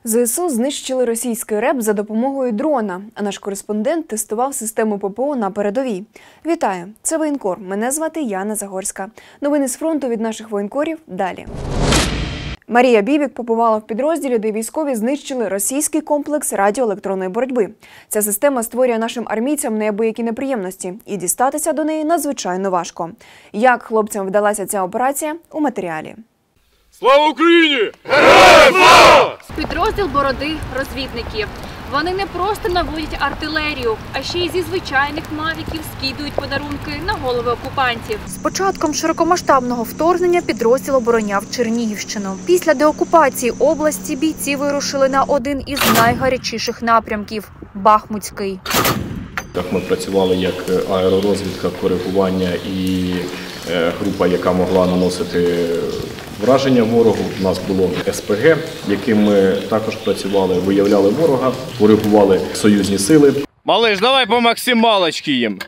ЗСУ знищили російський РЕБ за допомогою дрона, а наш кореспондент тестував систему ППО на передовій. Вітаю! Це Воєнкор. Мене звати Яна Загорська. Новини з фронту від наших воєнкорів далі. Марія Бібік побувала в підрозділі, де військові знищили російський комплекс радіоелектронної боротьби. Ця система створює нашим армійцям неабиякі неприємності, і дістатися до неї надзвичайно важко. Як хлопцям вдалася ця операція – у матеріалі. Слава Україні! Героям слава! Підрозділ Бороди розвідників. Вони не просто наводять артилерію, а ще й зі звичайних мавіків скидують подарунки на голови окупантів. З початком широкомасштабного вторгнення підрозділ обороняв Чернігівщину. Після деокупації області бійці вирушили на один із найгарячіших напрямків – Бахмутський. Так, ми працювали як аеророзвідка, коригування і група, яка могла наносити враження ворогу. У нас було СПГ, яким ми також працювали, виявляли ворога, коригували союзні сили. Малиш, давай по максималочці їм.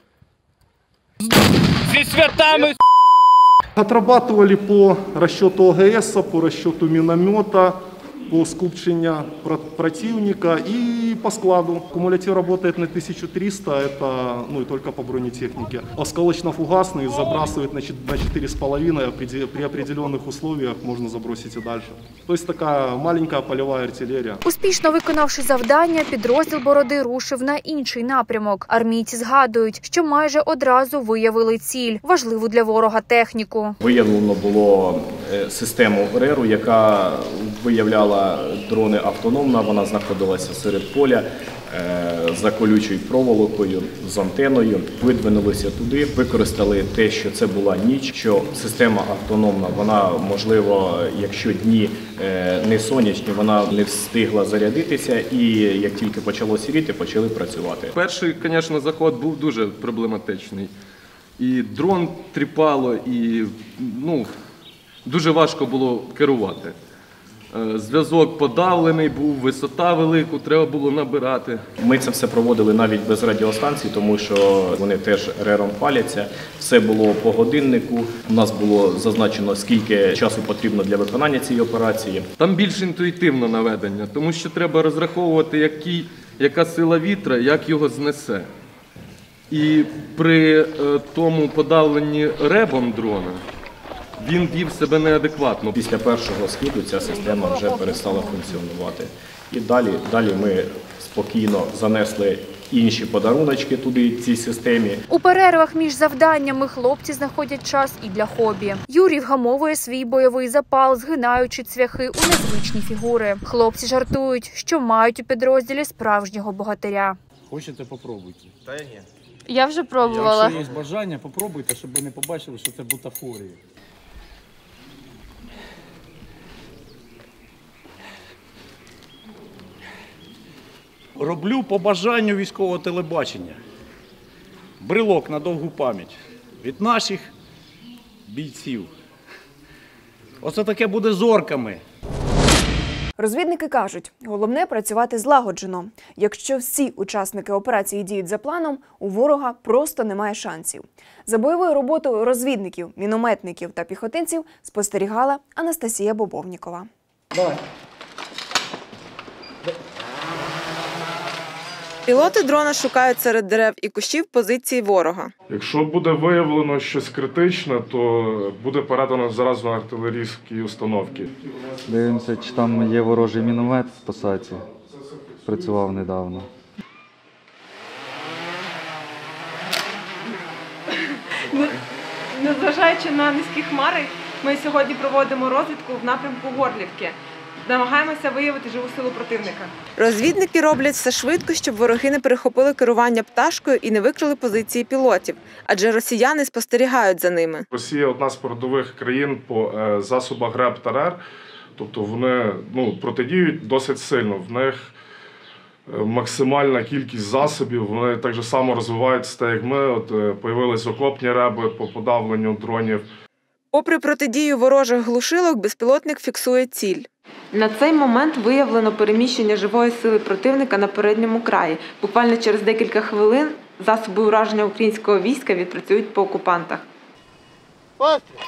Зі святами! Отрабатывали по расчету ОГС, по расчету миномета, по скупчению противника и по складу. Кумулятив работает на 1300, это и только по бронетехнике. Осколочно-фугасный забрасывает на 4,5, при определенных условиях можно забросить и дальше. То есть такая маленькая полевая артиллерия. Успішно виконавши завдання, підрозділ Бороди рушив на інший напрямок. Армійці згадують, що майже одразу виявили ціль – важливу для ворога техніку. Виявлено було систему РЕРу, яка виявляла дрони автономно. Вона знаходилася серед поля за колючою проволокою, з антеною. Видвинулися туди, використали те, що це була ніч, що система автономна, вона, можливо, якщо дні не сонячні, вона не встигла зарядитися, і як тільки почало сіріти, почали працювати. Перший, звісно, заход був дуже проблематичний. І дрон тріпало, і дуже важко було керувати. Зв'язок подавлений був, висота велику, треба було набирати. Ми це все проводили навіть без радіостанцій, тому що вони теж РЕРом паляться. Все було по годиннику. У нас було зазначено, скільки часу потрібно для виконання цієї операції. Там більш інтуїтивне наведення, тому що треба розраховувати, яка сила вітра, як його знесе. І при тому подавленні РЕБом дрона він вів себе неадекватно. Після першого скиду ця система вже перестала функціонувати. І далі ми спокійно занесли інші подаруночки туди, цій системі. У перервах між завданнями хлопці знаходять час і для хобі. Юрій вгамовує свій бойовий запал, згинаючи цвяхи у незвичні фігури. Хлопці жартують, що мають у підрозділі справжнього богатиря. Хочете, попробуйте. Та ні. Я вже пробувала. Якщо є бажання, попробуйте, щоб ви не побачили, що це бутафорія. Роблю по бажанню військового телебачення. Брелок на довгу пам'ять від наших бійців. Оце таке буде з орками. Розвідники кажуть, головне – працювати злагоджено. Якщо всі учасники операції діють за планом, у ворога просто немає шансів. За бойовою роботою розвідників, мінометників та піхотинців спостерігала Анастасія Бобовнікова. Давай. Пілоти дрона шукають серед дерев і кущів позиції ворога. Якщо буде виявлено щось критичне, то буде передано зразу на артилерійські установки. Дивимося, чи там є ворожий міномет в посадці. Працював недавно. Незважаючи на низькі хмари, ми сьогодні проводимо розвідку в напрямку Горлівки. Намагаємося виявити живу силу противника. Розвідники роблять все швидко, щоб вороги не перехопили керування пташкою і не викрили позиції пілотів. Адже росіяни спостерігають за ними. Росія – одна з передових країн по засобах РЕБ та РЕР. Тобто вони протидіють досить сильно. В них максимальна кількість засобів. Вони так же само розвиваються, так як ми. Появились окопні реби по подавленню дронів. Попри протидію ворожих глушилок, безпілотник фіксує ціль. На цей момент виявлено переміщення живої сили противника на передньому краї. Буквально через декілька хвилин засоби ураження українського війська відпрацюють по окупантах. Постріл!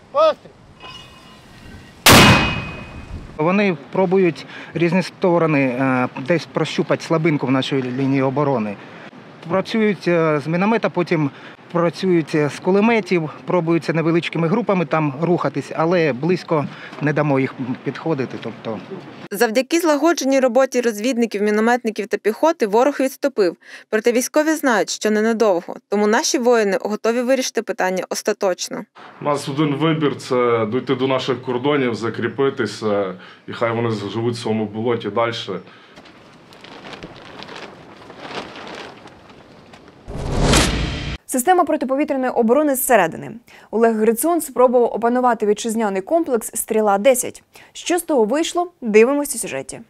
Постріл! Вони пробують різні сторони десь прощупати слабинку в нашій лінії оборони. Працюють з міномета, потім працюють з кулеметів, пробуються невеличкими групами там рухатись, але близько не дамо їх підходити. Завдяки злагодженій роботі розвідників, мінометників та піхоти ворог відступив. Проте військові знають, що ненадовго. Тому наші воїни готові вирішити питання остаточно. У нас один вибір – це дійти до наших кордонів, закріпитися, і хай вони живуть в своєму болоті далі. Система протиповітряної оборони зсередини. Олег Грицун спробував опанувати вітчизняний комплекс «Стріла-10». Що з того вийшло? Дивимося у сюжеті.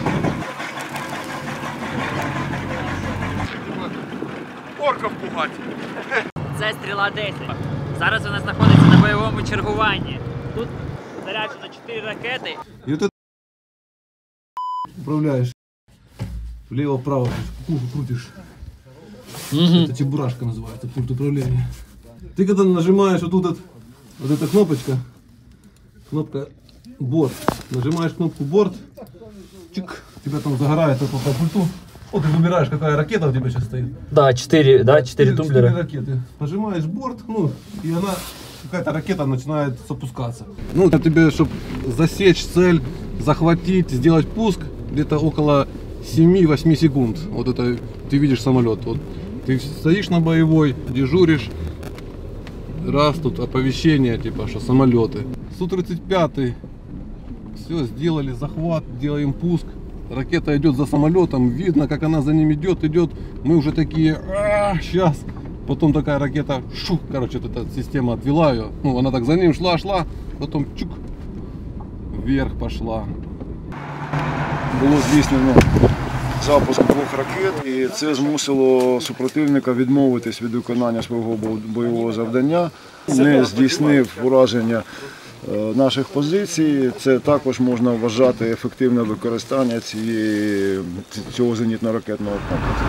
Орка впугати. Це «Стріла-10». Зараз вона знаходиться на бойовому чергуванні. Тут заряджено 4 ракети. І от управляєш. Влево-вправо, кукуху крутиш. Это чебурашка называется, пульт управления. Ты когда нажимаешь вот тут вот эта кнопочка, кнопка борт, нажимаешь кнопку борт, чик, у тебя там загорает по пульту. Вот ты выбираешь, какая ракета у тебя сейчас стоит. Да, 4 тумблера. 4 ракеты. Нажимаешь борт, ну, и она, какая-то ракета начинает запускаться. Ну, это тебе, чтобы засечь цель, захватить, сделать пуск, где-то около 7-8 секунд. Вот это ты видишь самолет. Вот ты стоишь на боевой, дежуришь. Раз тут оповещение, типа, что самолеты. Су-35, все, сделали захват, делаем пуск. Ракета идет за самолетом, видно, как она за ним идет. Мы уже такие, сейчас. Потом такая ракета, шух, короче, вот эта система отвела ее. Ну, она так за ним шла, потом чук, вверх пошла. Було здійснено запуск 2 ракет, і це змусило супротивника відмовитись від виконання свого бойового завдання. Не здійснив ураження наших позицій. Це також можна вважати ефективне використання цього зенітно-ракетного комплексу.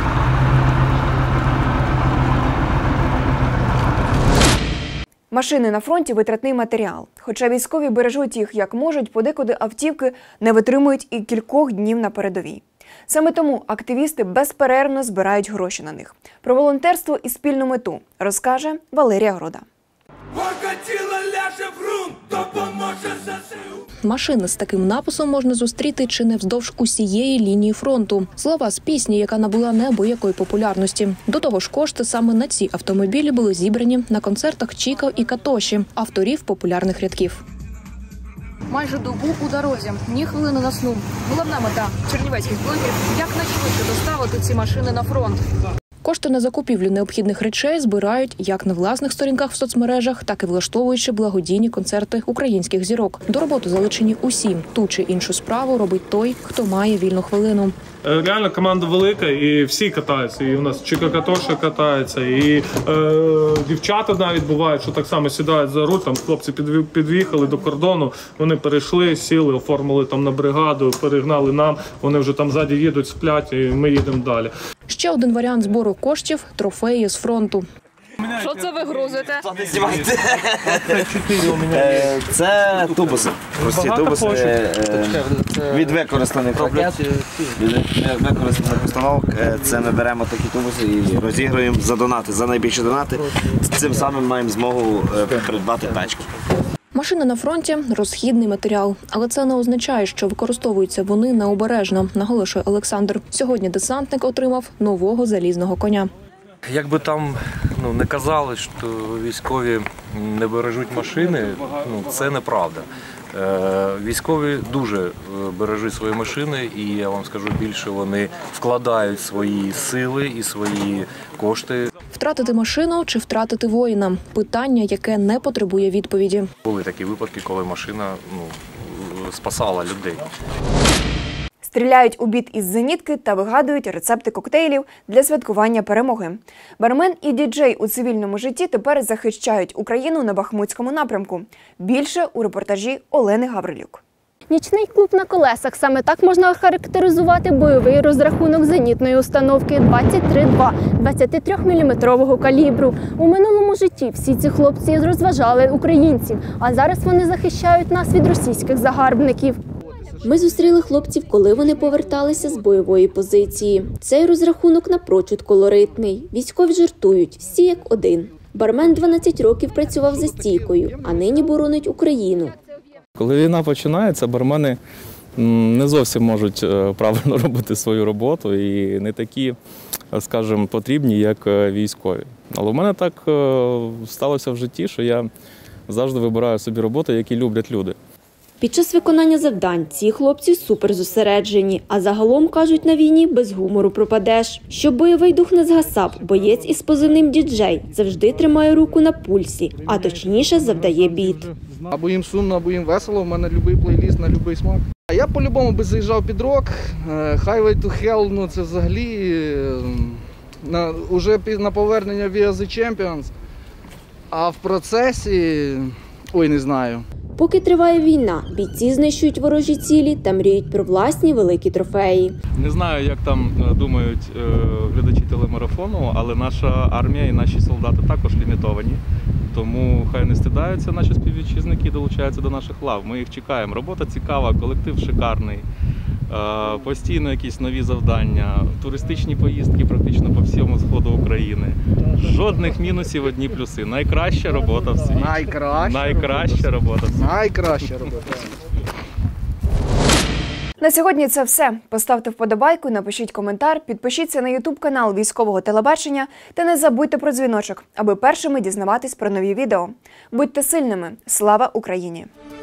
Машини на фронті – витратний матеріал. Хоча військові бережуть їх як можуть, подекуди автівки не витримують і кількох днів на передовій. Саме тому активісти безперервно збирають гроші на них. Про волонтерство і спільну мету розкаже Валерія Грода. Машини з таким написом можна зустріти чи не вздовж усієї лінії фронту. Слова з пісні, яка набула неабиякої популярності. До того ж, кошти саме на ці автомобілі були зібрані на концертах Чіка і Катоші, авторів популярних рядків. Майже добу у дорозі, ні хвилини на сну. Головна мета чернівецьких блогерів – якнайшвидше доставити ці машини на фронт. Кошти на закупівлю необхідних речей збирають як на власних сторінках в соцмережах, так і влаштовуючи благодійні концерти українських зірок. До роботи залучені усі. Ту чи іншу справу робить той, хто має вільну хвилину. Реально команда велика і всі катаються. І у нас Чіка Катоша катається, і дівчата навіть бувають, що так само сідають за руль. Там хлопці під'їхали до кордону, вони перейшли, сіли, оформили там на бригаду, перегнали нам. Вони вже там ззаді їдуть, сплять, і ми їдемо далі. Ще один варіант збору коштів – трофеї з фронту. Що це ви грузите? Це тубуси. Прості тубуси від використаних ракет, від використаних установок. Це ми беремо такі тубуси і розігруємо за донати, за найбільші донати. Цим самим маємо змогу придбати тачки. Машини на фронті – розхідний матеріал. Але це не означає, що використовуються вони необережно, наголошує Олександр. Сьогодні десантник отримав нового залізного коня. Як би там не казали, що військові не бережуть машини, це неправда. Військові дуже бережуть свої машини, і я вам скажу більше, вони вкладають свої сили і свої кошти. Втратити машину чи втратити воїна – питання, яке не потребує відповіді. Були такі випадки, коли машина спасала людей. Стріляють у бід із зенітки та вигадують рецепти коктейлів для святкування перемоги. Бармен і діджей у цивільному житті тепер захищають Україну на Бахмутському напрямку. Більше у репортажі Олени Гаврилюк. Нічний клуб на колесах – саме так можна охарактеризувати бойовий розрахунок зенітної установки 23-2 23-мм калібру. У минулому житті всі ці хлопці розважали українців, а зараз вони захищають нас від російських загарбників. Ми зустріли хлопців, коли вони поверталися з бойової позиції. Цей розрахунок напрочуд колоритний. Військові жартують, всі як один. Бармен 12 років працював за стійкою, а нині боронить Україну. Коли війна починається, бармени не зовсім можуть правильно робити свою роботу і не такі, скажімо, потрібні, як військові. Але у мене так сталося в житті, що я завжди вибираю собі роботи, які люблять люди. Під час виконання завдань ці хлопці суперзосереджені, а загалом, кажуть, на війні без гумору пропадеш. Щоб бойовий дух не згасав, боєць із позивним «Діджей» завжди тримає руку на пульсі, а точніше завдає біт. Або їм сумно, або їм весело, в мене будь-який плейліст на будь-який смак. А я по-любому би заїжджав під рок, Highway to Hell, ну це взагалі уже на повернення We Are The Champions, а в процесі, ой, не знаю. Поки триває війна, бійці знищують ворожі цілі та мріють про власні великі трофеї. Не знаю, як там думають глядачі телемарафону, але наша армія і наші солдати також лімітовані. Тому хай не стидаються наші співвітчизники і долучаються до наших лав. Ми їх чекаємо. Робота цікава, колектив шикарний, постійно якісь нові завдання, туристичні поїздки практично по всьому сходу України. Жодних мінусів, одні плюси. Найкраща робота в світі. Найкраща робота в світі. Найкраща робота. На сьогодні це все. Поставте вподобайку, напишіть коментар, підпишіться на YouTube-канал Військового телебачення та не забудьте про дзвіночок, аби першими дізнаватись про нові відео. Будьте сильними! Слава Україні!